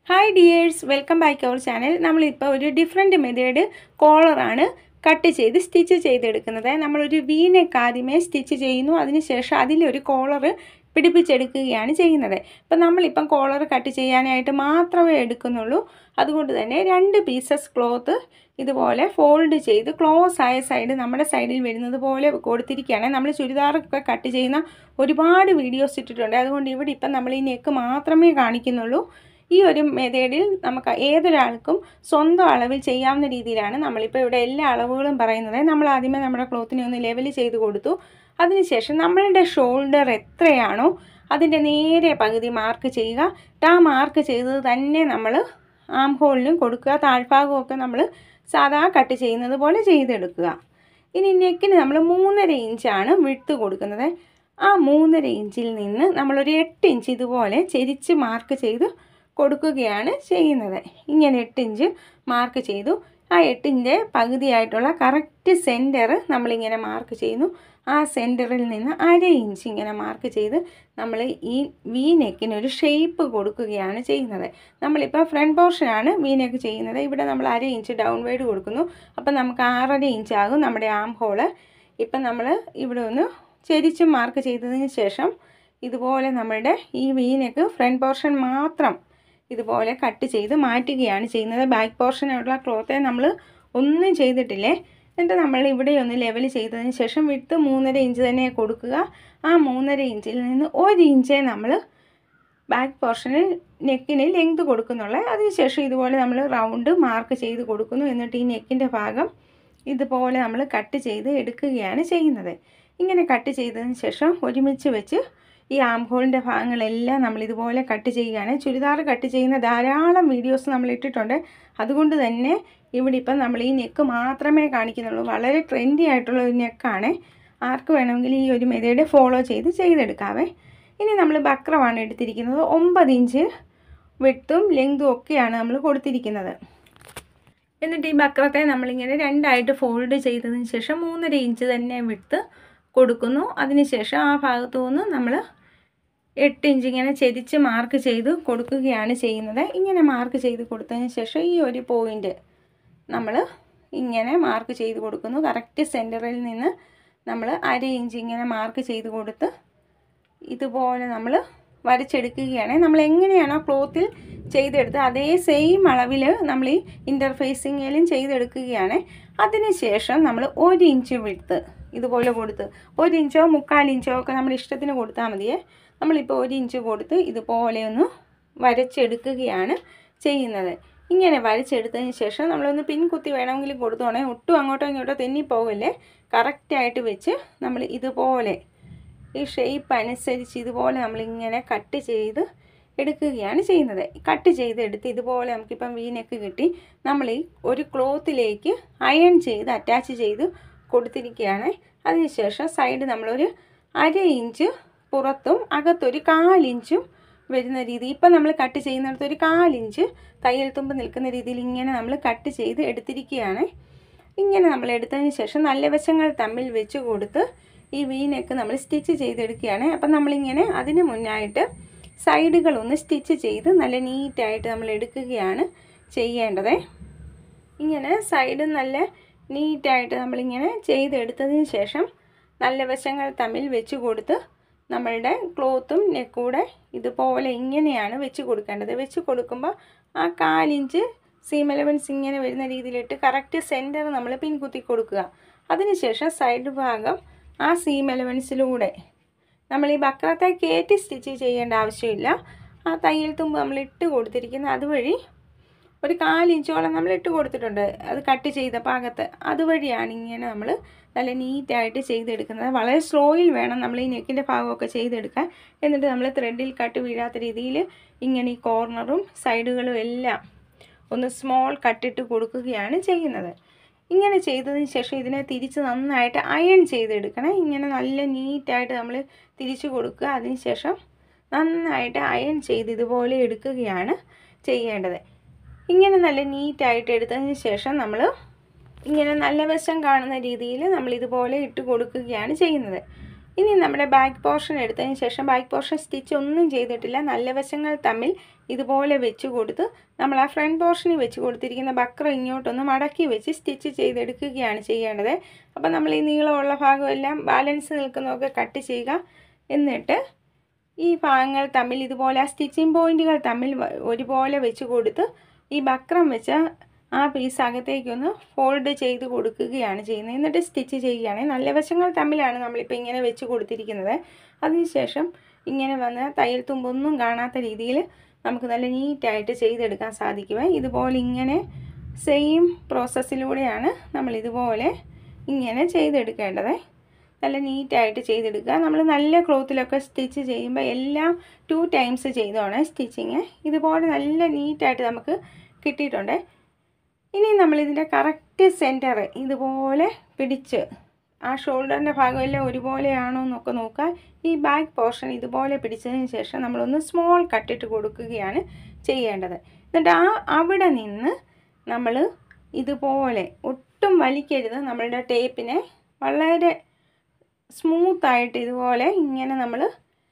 Hi dears, welcome back to our channel. നമ്മൾ ഇപ്പോൾ ഒരു ഡിഫറെന്റ് മെത്തേഡ് കോളർ ആണ് കട്ട് ചെയ്ത് സ്റ്റിച്ച് ചെയ്തെടുക്കുന്നത്. നമ്മൾ ഒരു V-neck ആദ്യമേ സ്റ്റിച്ച് ചെയ്യുന്നു, അതിനുശേഷം അതിൽ ഒരു കോളർ പിടിപ്പിച്ചെടുക്കുകയാണ് ചെയ്യുന്നത്. അപ്പോൾ നമ്മൾ ഇപ്പോൾ കോളർ കട്ട് ചെയ്യാനായിട്ട് മാത്രമേ എടുക്കുന്നുള്ളൂ. അതുകൊണ്ട് തന്നെ രണ്ട് പീസസ് ക്ലോത്ത് ഇതുപോലെ ഫോൾഡ് ചെയ്ത് ക്ലോസ് ആയ സൈഡ് നമ്മുടെ സൈഡിൽ വരുന്നത് പോലെ കൊടുത്തിരിക്കുകയാണ്. നമ്മൾ ചുരിദാറൊക്കെ കട്ട് ചെയ്യുന്ന ഒരുപാട് വീഡിയോസ് ഇട്ടിട്ടുണ്ട്. അതുകൊണ്ട് ഇവിടെ ഇപ്പം നമ്മൾ ഈ നെക്ക് മാത്രമേ കാണിക്കുന്നുള്ളൂ. ഈ ഒരു മെത്തേഡിൽ നമുക്ക് ഏതൊരാൾക്കും സ്വന്തം അളവിൽ ചെയ്യാവുന്ന രീതിയിലാണ് നമ്മളിപ്പോൾ ഇവിടെ എല്ലാ അളവുകളും പറയുന്നത്. നമ്മൾ ആദ്യമേ നമ്മുടെ ക്ലോത്തിനെ ഒന്ന് ലെവൽ ചെയ്ത് കൊടുത്തു. അതിനുശേഷം നമ്മളുടെ ഷോൾഡർ എത്രയാണോ അതിൻ്റെ നേരെ പകുതി മാർക്ക് ചെയ്യുക. ആ മാർക്ക് ചെയ്തത് തന്നെ നമ്മൾ ആം ഹോളിനും കൊടുക്കുക. താഴ്ഭാഗമൊക്കെ നമ്മൾ സാധാ കട്ട് ചെയ്യുന്നത് പോലെ ചെയ്തെടുക്കുക. ഇനി നെക്കിന് നമ്മൾ 3.5 ഇഞ്ചാണ് വിഡ്ത്ത് കൊടുക്കുന്നത്. ആ 3.5 ഇഞ്ചിൽ നിന്ന് നമ്മളൊരു 8 ഇഞ്ച് ഇതുപോലെ ചെരിച്ച് മാർക്ക് ചെയ്ത് കൊടുക്കുകയാണ് ചെയ്യുന്നത്. ഇങ്ങനെ 8 ഇഞ്ച് മാർക്ക് ചെയ്തു. ആ 8-ൻ്റെ പകുതിയായിട്ടുള്ള കറക്റ്റ് സെൻറ്റർ നമ്മളിങ്ങനെ മാർക്ക് ചെയ്യുന്നു. ആ സെൻറ്ററിൽ നിന്ന് 1/2 ഇഞ്ച് ഇങ്ങനെ മാർക്ക് ചെയ്ത് നമ്മൾ ഈ വി നെക്കിനൊരു ഷേപ്പ് കൊടുക്കുകയാണ് ചെയ്യുന്നത്. നമ്മളിപ്പോൾ ഫ്രണ്ട് പോർഷനാണ് വി നെക്ക് ചെയ്യുന്നത്. ഇവിടെ നമ്മൾ 1/2 ഇഞ്ച് ഡൗൺവേർഡ് കൊടുക്കുന്നു. അപ്പം നമുക്ക് 6.5 ഇഞ്ചാകും നമ്മുടെ ആം ഹോള്. ഇപ്പം നമ്മൾ ഇവിടെ ഒന്ന് ചെരിച്ച് മാർക്ക് ചെയ്തതിന് ശേഷം ഇതുപോലെ നമ്മളുടെ ഈ വി നെക്ക് ഫ്രണ്ട് പോർഷൻ മാത്രം ഇതുപോലെ കട്ട് ചെയ്ത് മാറ്റുകയാണ് ചെയ്യുന്നത്. ബാക്ക് പോർഷനുള്ള ക്ലോത്തെ നമ്മൾ ഒന്നും ചെയ്തിട്ടില്ലേ. എന്നിട്ട് നമ്മൾ ഇവിടെ ഒന്ന് ലെവൽ ചെയ്തതിന് ശേഷം വിഡ്ത്ത് 3.5 ഇഞ്ച് തന്നെ കൊടുക്കുക. ആ 3.5 ഇഞ്ചിൽ നിന്ന് 1 ഇഞ്ചേ നമ്മൾ ബാക്ക് പോർഷന് നെക്കിന് ലെങ്ത് കൊടുക്കുന്നുള്ളൂ. അതിനുശേഷം ഇതുപോലെ നമ്മൾ റൗണ്ട് മാർക്ക് ചെയ്ത് കൊടുക്കുന്നു. എന്നിട്ട് ഈ നെക്കിൻ്റെ ഭാഗം ഇതുപോലെ നമ്മൾ കട്ട് ചെയ്ത് എടുക്കുകയാണ് ചെയ്യുന്നത്. ഇങ്ങനെ കട്ട് ചെയ്തതിന് ശേഷം ഒരുമിച്ച് വെച്ച് ഈ ആം ഹോളിൻ്റെ ഭാഗങ്ങളെല്ലാം നമ്മൾ ഇതുപോലെ കട്ട് ചെയ്യുകയാണ്. ചുരിദാർ കട്ട് ചെയ്യുന്ന ധാരാളം വീഡിയോസ് നമ്മൾ ഇട്ടിട്ടുണ്ട്. അതുകൊണ്ട് തന്നെ ഇവിടെ ഇപ്പം നമ്മൾ ഈ നെക്ക് മാത്രമേ കാണിക്കുന്നുള്ളൂ. വളരെ ട്രെൻഡി ആയിട്ടുള്ള ഒരു നെക്കാണ്. ആർക്ക് വേണമെങ്കിൽ ഈ ഒരു മെത്തേഡ് ഫോളോ ചെയ്തെടുക്കാവേ. ഇനി നമ്മൾ ബക്രമാണ് എടുത്തിരിക്കുന്നത്. 9 ഇഞ്ച് വിഡ്ത്തും ലെങ്തും ഒക്കെയാണ് നമ്മൾ കൊടുത്തിരിക്കുന്നത്. എന്നിട്ട് ഈ ബക്രത്തെ നമ്മളിങ്ങനെ രണ്ടായിട്ട് ഫോൾഡ് ചെയ്തതിന് ശേഷം 3.5 ഇഞ്ച് തന്നെ വിഡ്ത്ത് കൊടുക്കുന്നു. അതിനുശേഷം ആ ഭാഗത്തു നിന്ന് നമ്മൾ 8 ഇഞ്ച് ഇങ്ങനെ ചെരിച്ച് മാർക്ക് ചെയ്ത് കൊടുക്കുകയാണ് ചെയ്യുന്നത്. ഇങ്ങനെ മാർക്ക് ചെയ്ത് കൊടുത്തതിന് ശേഷം ഈ ഒരു പോയിൻ്റ് നമ്മൾ ഇങ്ങനെ മാർക്ക് ചെയ്ത് കൊടുക്കുന്നു. കറക്റ്റ് സെൻറ്ററിൽ നിന്ന് നമ്മൾ 1/2 ഇഞ്ച് ഇങ്ങനെ മാർക്ക് ചെയ്ത് കൊടുത്ത് ഇതുപോലെ നമ്മൾ വരച്ചെടുക്കുകയാണ്. നമ്മൾ എങ്ങനെയാണോ ക്ലോത്തിൽ ചെയ്തെടുത്ത് അതേ സെയിം അളവിൽ നമ്മൾ ഈ ഇൻ്റർഫേസിങ്ങിലും ചെയ്തെടുക്കുകയാണ്. അതിനുശേഷം നമ്മൾ 1 ഇഞ്ച് വിഡ്ത്ത് ഇതുപോലെ കൊടുത്ത് 1 ഇഞ്ചോ 3/4 ഇഞ്ചോ ഒക്കെ നമ്മൾ ഇഷ്ടത്തിന് കൊടുത്താൽ മതിയേ. നമ്മളിപ്പോൾ 1 ഇഞ്ച് കൊടുത്ത് ഇതുപോലെ ഒന്ന് വരച്ചെടുക്കുകയാണ് ചെയ്യുന്നത്. ഇങ്ങനെ വരച്ചെടുത്തതിന് ശേഷം നമ്മളൊന്ന് പിൻ കുത്തി വേണമെങ്കിലും കൊടുത്തോണേ. ഒട്ടും അങ്ങോട്ടോ ഇങ്ങോട്ടോ തെന്നിപ്പോകല്ലേ. കറക്റ്റായിട്ട് വെച്ച് നമ്മൾ ഇതുപോലെ ഈ ഷേപ്പ് അനുസരിച്ച് ഇതുപോലെ നമ്മളിങ്ങനെ കട്ട് ചെയ്ത് എടുക്കുകയാണ് ചെയ്യുന്നത്. കട്ട് ചെയ്തെടുത്ത് ഇതുപോലെ നമുക്കിപ്പം വി നെക്ക് കിട്ടി. നമ്മൾ ഈ ഒരു ക്ലോത്തിലേക്ക് അയൺ ചെയ്ത് അറ്റാച്ച് ചെയ്ത് കൊടുത്തിരിക്കുകയാണ്. അതിനുശേഷം സൈഡ് നമ്മളൊരു 1/2 ഇഞ്ച് പുറത്തും അകത്തൊരു 1/4 ഇഞ്ചും വരുന്ന രീതി. ഇപ്പം നമ്മൾ കട്ട് ചെയ്യുന്നിടത്ത് ഒരു 1/4 ഇഞ്ച് തയ്യൽ തുമ്പ് നിൽക്കുന്ന രീതിയിൽ ഇങ്ങനെ നമ്മൾ കട്ട് ചെയ്ത് എടുത്തിരിക്കുകയാണ്. ഇങ്ങനെ നമ്മൾ എടുത്തതിന് ശേഷം നല്ല വശങ്ങൾ തമ്മിൽ വെച്ച് കൊടുത്ത് ഈ വി നെക്ക് നമ്മൾ സ്റ്റിച്ച് ചെയ്തെടുക്കുകയാണ്. അപ്പം നമ്മളിങ്ങനെ അതിന് മുന്നായിട്ട് സൈഡുകളൊന്ന് സ്റ്റിച്ച് ചെയ്ത് നല്ല നീറ്റായിട്ട് നമ്മൾ എടുക്കുകയാണ് ചെയ്യേണ്ടത്. ഇങ്ങനെ സൈഡ് നല്ല നീറ്റായിട്ട് നമ്മളിങ്ങനെ ചെയ്തെടുത്തതിന് ശേഷം നല്ല വശങ്ങൾ തമ്മിൽ വെച്ച് കൊടുത്ത് നമ്മളുടെ ക്ലോത്തും നെക്കൂടെ ഇതുപോലെ ഇങ്ങനെയാണ് വെച്ച് കൊടുക്കേണ്ടത്. വെച്ച് കൊടുക്കുമ്പോൾ ആ 1/4 ഇഞ്ച് സീം എലവൻസ് ഇങ്ങനെ വരുന്ന രീതിയിലിട്ട് കറക്റ്റ് സെൻറ്റർ നമ്മൾ പിൻകുത്തി കൊടുക്കുക. അതിനുശേഷം സൈഡ് ഭാഗം ആ സീം എലവൻസിലൂടെ നമ്മൾ ഈ ബക്രത്തെ കയറ്റി സ്റ്റിച്ച് ചെയ്യേണ്ട ആവശ്യമില്ല. ആ തയ്യൽ തുമ്പ് നമ്മൾ ഇട്ട് കൊടുത്തിരിക്കുന്ന അതുവഴി ഒരു 1/4 ഇഞ്ചോളം നമ്മൾ ഇട്ട് കൊടുത്തിട്ടുണ്ട്. അത് കട്ട് ചെയ്ത ഭാഗത്ത് അതുവഴിയാണ് ഇങ്ങനെ നമ്മൾ നല്ല നീറ്റായിട്ട് ചെയ്തെടുക്കുന്നത്. വളരെ സ്ലോയിൽ വേണം നമ്മൾ ഈ നെക്കിൻ്റെ ഭാഗമൊക്കെ ചെയ്തെടുക്കാൻ. എന്നിട്ട് നമ്മൾ ത്രെഡിൽ കട്ട് വീഴാത്ത രീതിയിൽ ഇങ്ങനെ ഈ കോർണറും സൈഡുകളും എല്ലാം ഒന്ന് സ്മോൾ കട്ടിട്ട് കൊടുക്കുകയാണ് ചെയ്യുന്നത്. ഇങ്ങനെ ചെയ്തതിന് ശേഷം ഇതിനെ തിരിച്ച് നന്നായിട്ട് അയൺ ചെയ്തെടുക്കണം. ഇങ്ങനെ നല്ല നീറ്റായിട്ട് നമ്മൾ തിരിച്ചു കൊടുക്കുക. അതിനുശേഷം നന്നായിട്ട് അയൺ ചെയ്ത് ഇതുപോലെ എടുക്കുകയാണ് ചെയ്യേണ്ടത്. ഇങ്ങനെ നല്ല നീറ്റായിട്ട് എടുത്തതിന് ശേഷം നമ്മൾ ഇങ്ങനെ നല്ല വശം കാണുന്ന രീതിയിൽ നമ്മൾ ഇതുപോലെ ഇട്ട് കൊടുക്കുകയാണ് ചെയ്യുന്നത്. ഇനി നമ്മുടെ ബാക്ക് പോർഷൻ എടുത്തതിന് ശേഷം ബാക്ക് പോർഷൻ സ്റ്റിച്ച് ഒന്നും ചെയ്തിട്ടില്ല. നല്ല വശങ്ങൾ തമ്മിൽ ഇതുപോലെ വെച്ച് കൊടുത്ത് നമ്മൾ ആ ഫ്രണ്ട് പോർഷനിൽ വെച്ച് കൊടുത്തിരിക്കുന്ന ബക്രം ഇങ്ങോട്ടൊന്ന് മടക്കി വെച്ച് സ്റ്റിച്ച് ചെയ്തെടുക്കുകയാണ് ചെയ്യേണ്ടത്. അപ്പോൾ നമ്മൾ ഈ നീളമുള്ള ഭാഗമെല്ലാം ബാലൻസ് നിൽക്കുന്നതൊക്കെ കട്ട് ചെയ്യുക. എന്നിട്ട് ഈ ഭാഗങ്ങൾ തമ്മിൽ ഇതുപോലെ ആ സ്റ്റിച്ചിങ് പോയിൻറ്റുകൾ തമ്മിൽ ഒരുപോലെ വെച്ച് കൊടുത്ത് ഈ ബക്രം വെച്ച ആ പീസ് അകത്തേക്കൊന്ന് ഫോൾഡ് ചെയ്ത് കൊടുക്കുകയാണ് ചെയ്യുന്നത്. എന്നിട്ട് സ്റ്റിച്ച് ചെയ്യുകയാണ്. നല്ല വശങ്ങൾ തമ്മിലാണ് നമ്മളിപ്പോൾ ഇങ്ങനെ വെച്ച് കൊടുത്തിരിക്കുന്നത്. അതിനുശേഷം ഇങ്ങനെ വന്ന് തയ്യൽ തുമ്പൊന്നും കാണാത്ത രീതിയിൽ നമുക്ക് നല്ല നീറ്റായിട്ട് ചെയ്തെടുക്കാൻ സാധിക്കുമേ. ഇതുപോലെ ഇങ്ങനെ സെയിം പ്രോസസ്സിലൂടെയാണ് നമ്മൾ ഇതുപോലെ ഇങ്ങനെ ചെയ്തെടുക്കേണ്ടത്. നല്ല നീറ്റായിട്ട് ചെയ്തെടുക്കുക. നമ്മൾ നല്ല ക്ലോത്തിലൊക്കെ സ്റ്റിച്ച് ചെയ്യുമ്പോൾ എല്ലാം 2 ടൈംസ് ചെയ്തോണേ സ്റ്റിച്ചിങ്. ഇതുപോലെ നല്ല നീറ്റായിട്ട് നമുക്ക് കിട്ടിയിട്ടുണ്ട്. ഇനി നമ്മളിതിൻ്റെ കറക്റ്റ് സെൻറ്റർ ഇതുപോലെ പിടിച്ച് ആ ഷോൾഡറിൻ്റെ ഭാഗമെല്ലാം ഒരുപോലെയാണോ എന്നൊക്കെ നോക്കുക. ഈ ബാക്ക് പോർഷൻ ഇതുപോലെ പിടിച്ചതിന് ശേഷം നമ്മളൊന്ന് സ്മോൾ കട്ടിട്ട് കൊടുക്കുകയാണ് ചെയ്യേണ്ടത്. എന്നിട്ട് അവിടെ നിന്ന് നമ്മൾ ഇതുപോലെ ഒട്ടും വലിക്കരുത്. നമ്മളുടെ ടേപ്പിനെ വളരെ സ്മൂത്തായിട്ട് ഇതുപോലെ ഇങ്ങനെ നമ്മൾ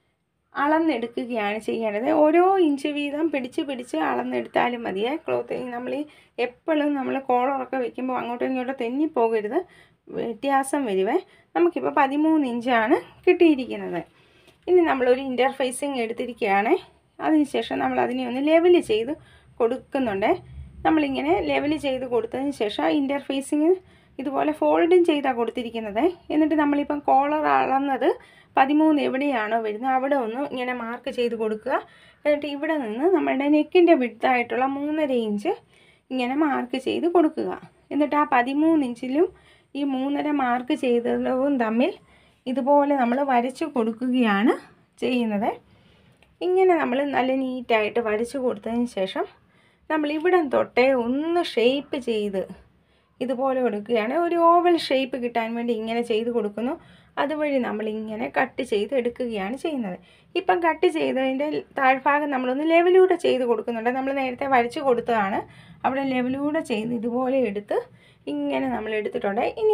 അളന്നെടുക്കുകയാണ് ചെയ്യേണ്ടത്. ഓരോ ഇഞ്ച് വീതം പിടിച്ച് അളന്നെടുത്താലും മതിയേ. ക്ലോത്ത് നമ്മൾ എപ്പോഴും നമ്മൾ കോളറൊക്കെ വെക്കുമ്പോൾ അങ്ങോട്ടും ഇങ്ങോട്ടും തെന്നിപ്പോകരുത്, വ്യത്യാസം വരുവേ. നമുക്കിപ്പോൾ 13 ഇഞ്ചാണ് കിട്ടിയിരിക്കുന്നത്. ഇനി നമ്മളൊരു ഇൻ്റർഫേസിങ് എടുത്തിരിക്കുകയാണ്. അതിനുശേഷം നമ്മൾ അതിനെ ഒന്ന് ലെവൽ ചെയ്ത് കൊടുക്കുന്നുണ്ട്. നമ്മളിങ്ങനെ ലെവൽ ചെയ്ത് കൊടുത്തതിന് ശേഷം ആ ഇൻ്റർഫേസിങ് ഇതുപോലെ ഫോൾഡും ചെയ്താണ് കൊടുത്തിരിക്കുന്നത്. എന്നിട്ട് നമ്മളിപ്പം കോളർ അളന്നത് 13 എവിടെയാണോ വരുന്നത് അവിടെ ഒന്ന് ഇങ്ങനെ മാർക്ക് ചെയ്ത് കൊടുക്കുക. എന്നിട്ട് ഇവിടെ നിന്ന് നമ്മളുടെ നെക്കിൻ്റെ വിഡ്ത്തായിട്ടുള്ള 3.5 ഇഞ്ച് ഇങ്ങനെ മാർക്ക് ചെയ്ത് കൊടുക്കുക. എന്നിട്ട് ആ 13 ഇഞ്ചിലും ഈ 3.5 മാർക്ക് ചെയ്തതും തമ്മിൽ ഇതുപോലെ നമ്മൾ വരച്ച് കൊടുക്കുകയാണ് ചെയ്യുന്നത്. ഇങ്ങനെ നമ്മൾ നല്ല നീറ്റായിട്ട് വരച്ച് കൊടുത്തതിന് ശേഷം നമ്മൾ ഇവിടം തൊട്ടേ ഒന്ന് ഷേപ്പ് ചെയ്ത് ഇതുപോലെ കൊടുക്കുകയാണ്. ഒരു ഓവൽ ഷേപ്പ് കിട്ടാൻ വേണ്ടി ഇങ്ങനെ ചെയ്ത് കൊടുക്കുന്നു. അതുവഴി നമ്മളിങ്ങനെ കട്ട് ചെയ്ത് എടുക്കുകയാണ് ചെയ്യുന്നത്. ഇപ്പം കട്ട് ചെയ്തതിൻ്റെ താഴ്ഭാഗം നമ്മളൊന്ന് ലെവലൂടെ ചെയ്ത് കൊടുക്കുന്നുണ്ട്. നമ്മൾ നേരത്തെ വരച്ച് കൊടുത്തതാണ്. അവിടെ ലെവലൂടെ ചെയ്ത് ഇതുപോലെ എടുത്ത് ഇങ്ങനെ നമ്മൾ എടുത്തിട്ടുണ്ട്. ഇനി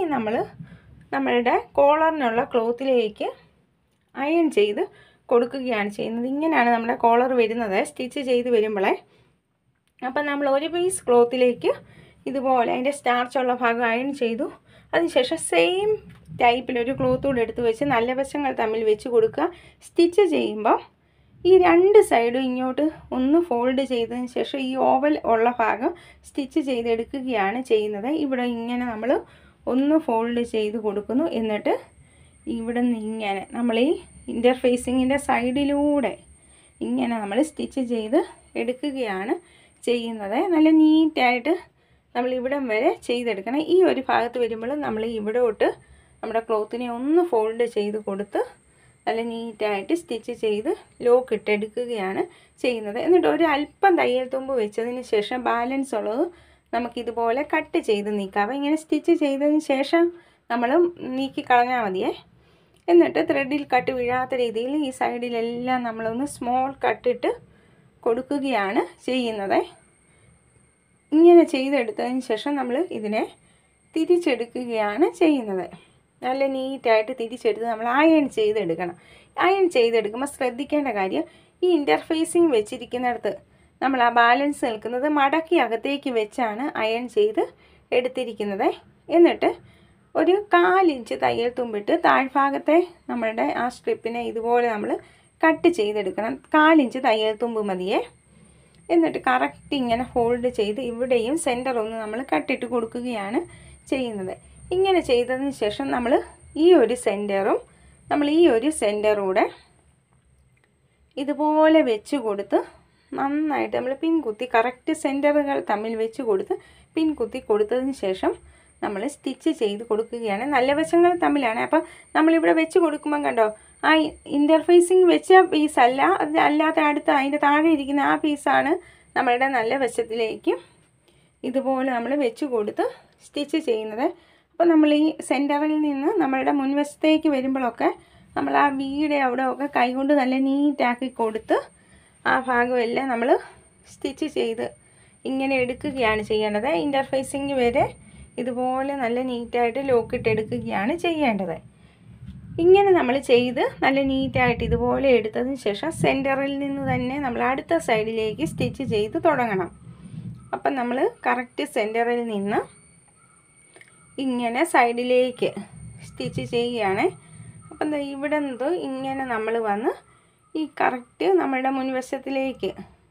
നമ്മളുടെ കോളറിനുള്ള ക്ലോത്തിലേക്ക് അയൺ ചെയ്ത് കൊടുക്കുകയാണ് ചെയ്യുന്നത്. ഇങ്ങനെയാണ് നമ്മുടെ കോളർ വരുന്നത് സ്റ്റിച്ച് ചെയ്ത് വരുമ്പോഴേ. അപ്പം നമ്മൾ ഒരു പീസ് ക്ലോത്തിലേക്ക് ഇതുപോലെ അതിൻ്റെ സ്റ്റാർച്ചുള്ള ഭാഗം അയൺ ചെയ്തു. അതിനുശേഷം സെയിം ടൈപ്പിലൊരു ക്ലോത്ത് കൂടെ എടുത്ത് വെച്ച് നല്ല വശങ്ങൾ തമ്മിൽ വെച്ച് കൊടുക്കുക. സ്റ്റിച്ച് ചെയ്യുമ്പോൾ ഈ 2 സൈഡും ഇങ്ങോട്ട് ഒന്ന് ഫോൾഡ് ചെയ്തതിന് ശേഷം ഈ ഓവൽ ഉള്ള ഭാഗം സ്റ്റിച്ച് ചെയ്തെടുക്കുകയാണ് ചെയ്യുന്നത്. ഇവിടെ ഇങ്ങനെ നമ്മൾ ഒന്ന് ഫോൾഡ് ചെയ്ത് കൊടുക്കുന്നു. എന്നിട്ട് ഇവിടെ നിന്ന് ഇങ്ങനെ നമ്മൾ ഈ ഇൻ്റർഫേസിങ്ങിൻ്റെ സൈഡിലൂടെ ഇങ്ങനെ നമ്മൾ സ്റ്റിച്ച് ചെയ്ത് എടുക്കുകയാണ് ചെയ്യുന്നത്. നല്ല നീറ്റായിട്ട് നമ്മൾ ഇവിടം വരെ ചെയ്തെടുക്കണം. ഈ ഒരു ഭാഗത്ത് വരുമ്പോൾ നമ്മൾ ഇവിടോട്ട് നമ്മുടെ ക്ലോത്തിനെ ഒന്ന് ഫോൾഡ് ചെയ്ത് കൊടുത്ത് നല്ല നീറ്റായിട്ട് സ്റ്റിച്ച് ചെയ്ത് ലോക്ക് ഇട്ടെടുക്കുകയാണ് ചെയ്യുന്നത്. എന്നിട്ട് ഒരു അല്പം തയ്യൽ തുമ്പ് വെച്ചതിന് ശേഷം ബാലൻസ് ഉള്ളത് നമുക്കിതുപോലെ കട്ട് ചെയ്ത് നീക്കാം. ഇങ്ങനെ സ്റ്റിച്ച് ചെയ്തതിന് ശേഷം നമ്മൾ നീക്കി കളഞ്ഞാൽ മതിയേ. എന്നിട്ട് ത്രെഡിൽ കട്ട് വീഴാത്ത രീതിയിൽ ഈ സൈഡിലെല്ലാം നമ്മളൊന്ന് സ്മോൾ കട്ടിട്ട് കൊടുക്കുകയാണ് ചെയ്യുന്നത്. ഇങ്ങനെ ചെയ്തെടുത്തതിന് ശേഷം നമ്മൾ ഇതിനെ തിരിച്ചെടുക്കുകയാണ് ചെയ്യുന്നത്. നല്ല നീറ്റായിട്ട് തിരിച്ചെടുത്ത് നമ്മൾ അയൺ ചെയ്തെടുക്കണം. അയൺ ചെയ്തെടുക്കുമ്പോൾ ശ്രദ്ധിക്കേണ്ട കാര്യം ഈ ഇൻ്റർഫേസിങ് വെച്ചിരിക്കുന്നിടത്ത് നമ്മൾ ആ ബാലൻസ് നിൽക്കുന്നത് മടക്കി അകത്തേക്ക് വെച്ചാണ് അയൺ ചെയ്ത് എടുത്തിരിക്കുന്നത്. എന്നിട്ട് ഒരു 1/4 ഇഞ്ച് തയ്യൽ തുമ്പിട്ട് താഴ്ഭാഗത്തെ നമ്മളുടെ ആ സ്ട്രിപ്പിനെ ഇതുപോലെ നമ്മൾ കട്ട് ചെയ്തെടുക്കണം. 1/4 ഇഞ്ച് തയ്യൽ തുമ്പ് മതിയേ. എന്നിട്ട് കറക്റ്റ് ഇങ്ങനെ ഫോൾഡ് ചെയ്ത് ഇവിടെയും സെൻറ്റർ ഒന്ന് നമ്മൾ കട്ടിട്ട് കൊടുക്കുകയാണ് ചെയ്യുന്നത്. ഇങ്ങനെ ചെയ്തതിന് ശേഷം നമ്മൾ ഈ ഒരു സെൻറ്ററും നമ്മൾ ഈ ഒരു സെൻറ്ററൂടെ ഇതുപോലെ വെച്ച് കൊടുത്ത് നന്നായിട്ട് നമ്മൾ പിൻകുത്തി കറക്റ്റ് സെൻറ്ററുകൾ തമ്മിൽ വെച്ച് കൊടുത്ത് പിൻകുത്തി കൊടുത്തതിന് ശേഷം നമ്മൾ സ്റ്റിച്ച് ചെയ്ത് കൊടുക്കുകയാണ്. നല്ല വശങ്ങൾ തമ്മിലാണ്. അപ്പം നമ്മളിവിടെ വെച്ച് കൊടുക്കുമ്പം കണ്ടോ ആ ഇൻ്റർഫേസിങ് വെച്ച പീസല്ല, അത് അല്ലാത്ത അടുത്ത അതിൻ്റെ താഴെ ഇരിക്കുന്ന ആ പീസാണ് നമ്മളുടെ നല്ല വശത്തിലേക്ക് ഇതുപോലെ നമ്മൾ വെച്ച് കൊടുത്ത് സ്റ്റിച്ച് ചെയ്യുന്നത്. അപ്പോൾ നമ്മൾ ഈ സെൻറ്ററിൽ നിന്ന് നമ്മളുടെ മുൻവശത്തേക്ക് വരുമ്പോഴൊക്കെ നമ്മൾ ആ വീടെ അവിടെയൊക്കെ കൈകൊണ്ട് നല്ല നീറ്റാക്കി കൊടുത്ത് ആ ഭാഗമെല്ലാം നമ്മൾ സ്റ്റിച്ച് ചെയ്ത് ഇങ്ങനെ എടുക്കുകയാണ് ചെയ്യേണ്ടത്. ഇൻ്റർഫേസിങ് വരെ ഇതുപോലെ നല്ല നീറ്റായിട്ട് ലോക്കിട്ട് എടുക്കുകയാണ് ചെയ്യേണ്ടത്. ഇങ്ങനെ നമ്മൾ ചെയ്ത് നല്ല നീറ്റായിട്ട് ഇതുപോലെ എടുത്തതിന് ശേഷം സെൻറ്ററിൽ നിന്ന് തന്നെ നമ്മൾ അടുത്ത സൈഡിലേക്ക് സ്റ്റിച്ച് ചെയ്ത് തുടങ്ങണം. അപ്പം നമ്മൾ കറക്റ്റ് സെൻറ്ററിൽ നിന്ന് ഇങ്ങനെ സൈഡിലേക്ക് സ്റ്റിച്ച് ചെയ്യുകയാണ്. അപ്പം ഇവിടെ നിന്ന് ഇങ്ങനെ നമ്മൾ വന്ന് ഈ കറക്റ്റ് നമ്മുടെ മുൻവശത്തിലേക്ക്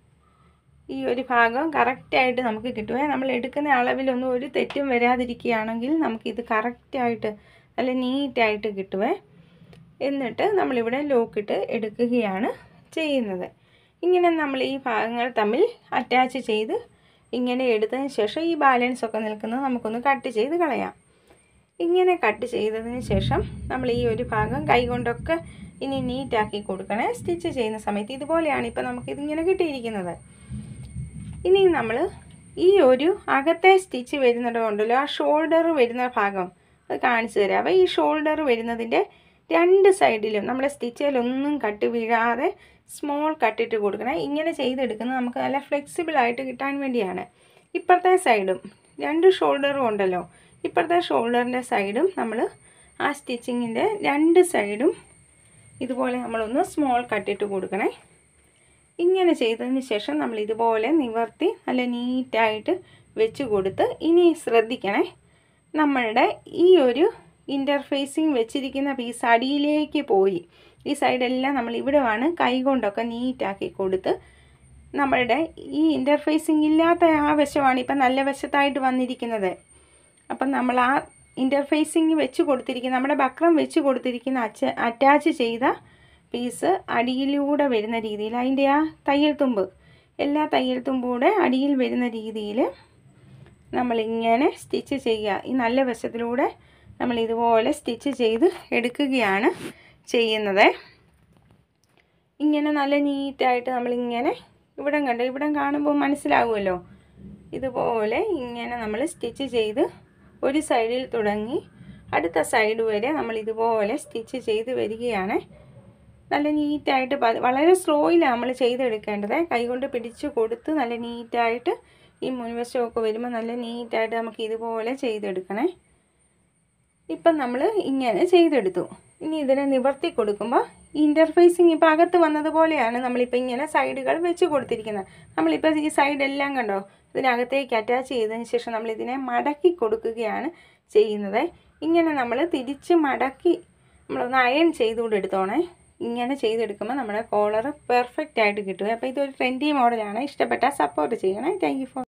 ഈ ഒരു ഭാഗം കറക്റ്റായിട്ട് നമുക്ക് കിട്ടുക. നമ്മൾ എടുക്കുന്ന അളവിലൊന്നും ഒരു തെറ്റും വരാതിരിക്കുകയാണെങ്കിൽ നമുക്കിത് കറക്റ്റായിട്ട് നല്ല നീറ്റായിട്ട് കിട്ടുവേ. എന്നിട്ട് നമ്മളിവിടെ ലോക്കിട്ട് എടുക്കുകയാണ് ചെയ്യുന്നത്. ഇങ്ങനെ നമ്മൾ ഈ ഭാഗങ്ങൾ തമ്മിൽ അറ്റാച്ച് ചെയ്ത് ഇങ്ങനെ എടുത്തതിന് ശേഷം ഈ ബാലൻസൊക്കെ നിൽക്കുന്നത് നമുക്കൊന്ന് കട്ട് ചെയ്ത് കളയാം. ഇങ്ങനെ കട്ട് ചെയ്തതിന് ശേഷം നമ്മൾ ഈ ഒരു ഭാഗം കൈകൊണ്ടൊക്കെ ഇനി നീറ്റാക്കി കൊടുക്കണേ. സ്റ്റിച്ച് ചെയ്യുന്ന സമയത്ത് ഇതുപോലെയാണ് ഇപ്പോൾ നമുക്കിതിങ്ങനെ കിട്ടിയിരിക്കുന്നത്. ഇനി നമ്മൾ ഈ ഒരു അകത്തെ സ്റ്റിച്ച് വരുന്നത് കൊണ്ടല്ലോ, ആ ഷോൾഡർ വരുന്ന ഭാഗം അത് കാണിച്ചു തരാം. അപ്പോൾ ഈ ഷോൾഡർ വരുന്നതിൻ്റെ രണ്ട് സൈഡിലും നമ്മുടെ സ്റ്റിച്ചിലൊന്നും കട്ട് വീഴാതെ സ്മോൾ കട്ടിട്ട് കൊടുക്കണം. ഇങ്ങനെ ചെയ്തെടുക്കുന്നത് നമുക്ക് നല്ല ഫ്ലെക്സിബിളായിട്ട് കിട്ടാൻ വേണ്ടിയാണ്. ഇപ്പുറത്തെ സൈഡും രണ്ട് ഷോൾഡറും ഉണ്ടല്ലോ, ഇപ്പുറത്തെ ഷോൾഡറിൻ്റെ സൈഡും നമ്മൾ ആ സ്റ്റിച്ചിങ്ങിൻ്റെ രണ്ട് സൈഡും ഇതുപോലെ നമ്മളൊന്ന് സ്മോൾ കട്ടിട്ട് കൊടുക്കണേ. ഇങ്ങനെ ചെയ്തതിന് ശേഷം നമ്മൾ ഇതുപോലെ നിവർത്തി നല്ല നീറ്റായിട്ട് വെച്ച് കൊടുത്ത് ഇനി ശ്രദ്ധിക്കണേ, നമ്മളുടെ ഈ ഒരു ഇൻ്റർഫേസിങ് വെച്ചിരിക്കുന്ന പീസ് അടിയിലേക്ക് പോയി ഈ സൈഡെല്ലാം നമ്മൾ ഇവിടെ ആണ് കൈ കൊണ്ടൊക്കെ നീറ്റാക്കി കൊടുത്ത് നമ്മളുടെ ഈ ഇൻ്റർഫേസിങ് ഇല്ലാത്ത ആ വശമാണ് ഇപ്പം നല്ല വശത്തായിട്ട് വന്നിരിക്കുന്നത്. അപ്പം നമ്മൾ ആ ഇൻ്റർഫേസിങ് വെച്ച് കൊടുത്തിരിക്കുന്ന നമ്മുടെ ബക്രം വെച്ച് കൊടുത്തിരിക്കുന്ന അറ്റാച്ച് ചെയ്ത പീസ് അടിയിലൂടെ വരുന്ന രീതിയിൽ അതിൻ്റെ ആ തയ്യൽ തുമ്പ് എല്ലാ തയ്യൽ തുമ്പൂടെ അടിയിൽ വരുന്ന രീതിയിൽ നമ്മളിങ്ങനെ സ്റ്റിച്ച് ചെയ്യുക. ഈ നല്ല വശത്തിലൂടെ നമ്മൾ ഇതുപോലെ സ്റ്റിച്ച് ചെയ്ത് എടുക്കുകയാണ് ചെയ്യുന്നത്. ഇങ്ങനെ നല്ല നീറ്റായിട്ട് നമ്മളിങ്ങനെ ഇവിടം കാണുമ്പോൾ മനസ്സിലാകുമല്ലോ, ഇതുപോലെ ഇങ്ങനെ നമ്മൾ സ്റ്റിച്ച് ചെയ്ത് ഒരു സൈഡിൽ തുടങ്ങി അടുത്ത സൈഡ് വരെ നമ്മൾ ഇതുപോലെ സ്റ്റിച്ച് ചെയ്ത് വരികയാണ്. നല്ല നീറ്റായിട്ട് വളരെ സ്ലോയിലാണ് നമ്മൾ ചെയ്തെടുക്കേണ്ടത്. കൈകൊണ്ട് പിടിച്ച് കൊടുത്ത് നല്ല നീറ്റായിട്ട് ഈ മുൻവശമൊക്കെ വരുമ്പോൾ നല്ല നീറ്റായിട്ട് നമുക്ക് ഇതുപോലെ ചെയ്തെടുക്കണേ. ഇപ്പം നമ്മൾ ഇങ്ങനെ ചെയ്തെടുത്തു. ഇനി ഇതിനെ നിവർത്തി കൊടുക്കുമ്പോൾ ഇൻ്റർഫേസിങ് ഇപ്പോൾ അകത്ത് വന്നതുപോലെയാണ് നമ്മളിപ്പോൾ ഇങ്ങനെ സൈഡുകൾ വെച്ച് കൊടുത്തിരിക്കുന്നത്. നമ്മളിപ്പോൾ ഈ സൈഡെല്ലാം കണ്ടോ, ഇതിനകത്തേക്ക് അറ്റാച്ച് ചെയ്തതിന് ശേഷം നമ്മളിതിനെ മടക്കി കൊടുക്കുകയാണ് ചെയ്യുന്നത്. ഇങ്ങനെ നമ്മൾ തിരിച്ച് മടക്കി നമ്മളൊന്ന് അയൺ ചെയ്തുകൊണ്ട് എടുത്തോണേ. ഇങ്ങനെ ചെയ്തെടുക്കുമ്പോൾ നമ്മുടെ കോളർ പെർഫെക്റ്റ് ആയിട്ട് കിട്ടുക. അപ്പോൾ ഇതൊരു ട്രെൻഡി മോഡലാണ്. ഇഷ്ടപ്പെട്ടാൽ സപ്പോർട്ട് ചെയ്യണേ. Thank you for